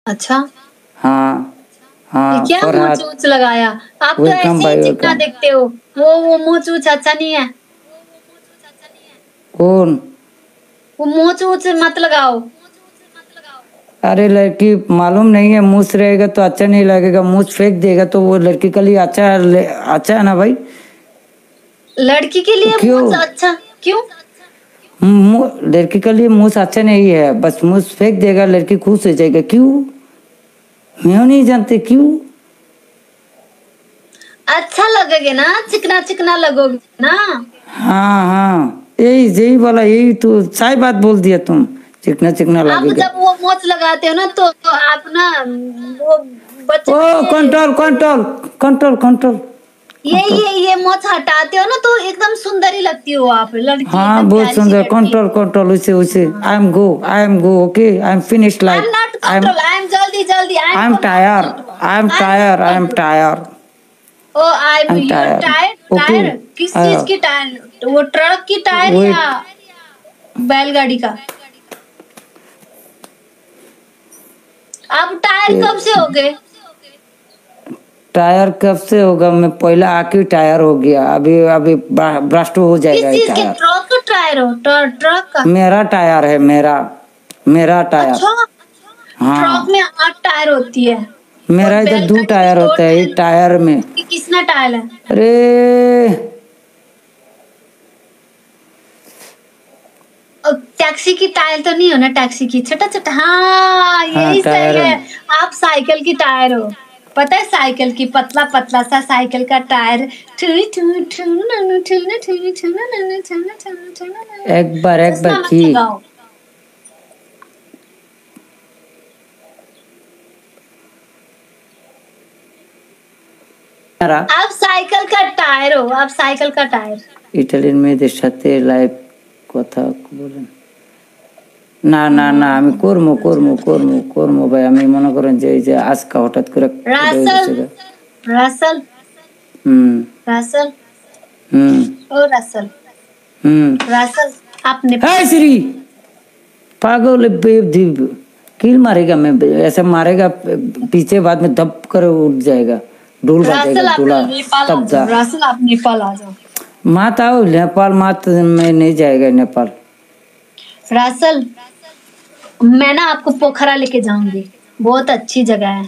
अच्छा, हाँ ये हाँ, क्या मुंह फरहाद। चूच लगाया? आप तो वेलकम ऐसे ही भाई, चिकना वेलकम। दिखते हो। वो मुंह चूच अच्छा नहीं है। कौन? वो मुंह चूच मत लगाओ। अरे लड़की मालूम नहीं है, मुझ रहेगा तो अच्छा नहीं लगेगा, मुझ फेंक देगा तो वो लड़की के लिए अच्छा अच्छा है ना भाई। लड़की के लिए क्यों? मुंह अच्छा क्यों? लड़की के लिए मुझ अच्छा नहीं है, बस मुझ फेंक देगा लड़की खुश हो जाएगा। क्यों? मैं नहीं जानते क्यों। अच्छा लगोगे ना, चिकना चिकना लगोगे ना। हाँ हाँ, यही यही बोला, यही तो सही बात बोल दिया तुम। चिकना चिकना आप लगेगा। जब वो मोच लगाते हो ना तो आप ना वो ओ बच्चे कंट्रोल कंट्रोल कंट्रोल कंट्रोल ये कंट्रोल। ये ये मोच हटाते हो ना तो एकदम सुंदर ही लगती हो आप, लड़की हाँ एकदम बहुत प्यारी सी सुंदर। लड़की। कंट्रोल कंट्रोल, उसे उसे। हाँ। I am go, okay, I am finish I am life. Not I am control, I am जल्दी जल्दी, I am I am tire. Control. I am I am tire. Not I am control. Tire. ओ I am I am your tire. Tire. Okay. Tyre किस चीज की tyre? वो truck की tyre या wait. बैलगाड़ी का? आप टायर कब से हो गए? टायर कब से होगा? मैं पहला आके टायर हो गया, अभी अभी ब्रस्ट हो किस जाएगा ये चीज के? टायर। ट्रक का टायर हो? ट्रक का? मेरा टायर है, मेरा मेरा टायर। अच्छा, ट्रक हाँ, में 8 टायर होती है और मेरा इधर दो बैलगाड़ी में टायर दो होता है, टायर एक होती है। टायर में। ये किसना टायर है? अरे और टैक्सी की टायर तो नहीं हो ना? टैक्सी की छोटा छोटा, हाँ हाँ यही सही टायर है। है। आप साइकिल की टायर हो। पता है साइकिल की पतला पतला सा साइकिल का टायर। एक बार चश्मा मत की। लगाओ। मेरा आप साइकिल का टायर हो, आप साइकिल का टायर। ইটালির মেয়েদের সাথে লাইভ কথা বলেন। না না না, আমি করবো করবো করবো করবো ভাই। আমি মনে করেন যে এই যে আজকে হঠাৎ করে এটা হয়ে रसल গেছে গা। रसल হুম रसल হুম ओ रसल হুম। रसल आप हाय नेपाल से श्री, हो? पागल है बेवदीप। किल मारेगा मैं, ऐसे मारेगा पीछे, बाद में दब कर उठ जाएगा, डोल बजेगा रसल आप डोला। नेपाल आ तब जाओ, जा। रसल आप नेपाल आ जाओ। मात आओ नेपाल, मात में नहीं जाएगा नेपाल। रसल मैं ना आपको पोखरा लेके जाऊंगी, बहुत अच्छी जगह है,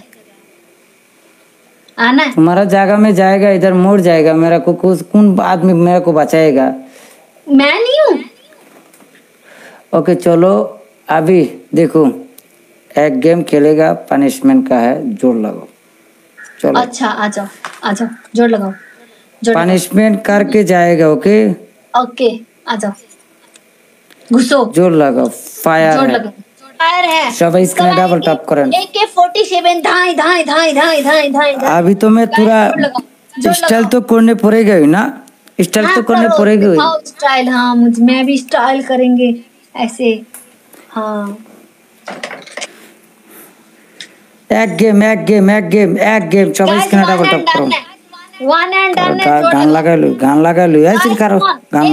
आना है। तुम्हारा जगह में जाएगा, इधर मोड़ जाएगा, मेरा को कौन आदमी मेरे को बचाएगा? मैं नहीं हूँ। ओके चलो, अभी देखो, एक गेम खेलेगा, पनिशमेंट का है, जोर लगाओ। चलो अच्छा आ जाओ, आ जाओ, जोड़ लगाओ, जोड़ लगाओ। पनिशमेंट करके जाएगा। ओके ओके आ जाओ, घुसो, जोर लगाओ। फायर जोड़ है। लगाओ। फायर है। सब इसका इसके डबल टैप करें। AK-47 धाई धाई धाई धाई धाई धाई धाई। अभी तो मैं गाइस पूरा जोड़ लगाओ, जोड़ स्टाइल लगाओ। तो करने पड़ेगा ही ना, स्टाइल हाँ तो करने करो, पड़ेगा ही। दिखाओ स्टाइल। हाँ मुझे, मैं भी स्टाइल करेंगे ऐसे। हाँ एक गेम एक गेम एक गेम एक गेम, सब गाइस इसके वन डबल एंड टैप करो। डन है, वन एंड करो डन है, जोड़ गान लगाओ। लगा लो, गान लगा लो, ऐसे गाइस करो। कम ऑन, गान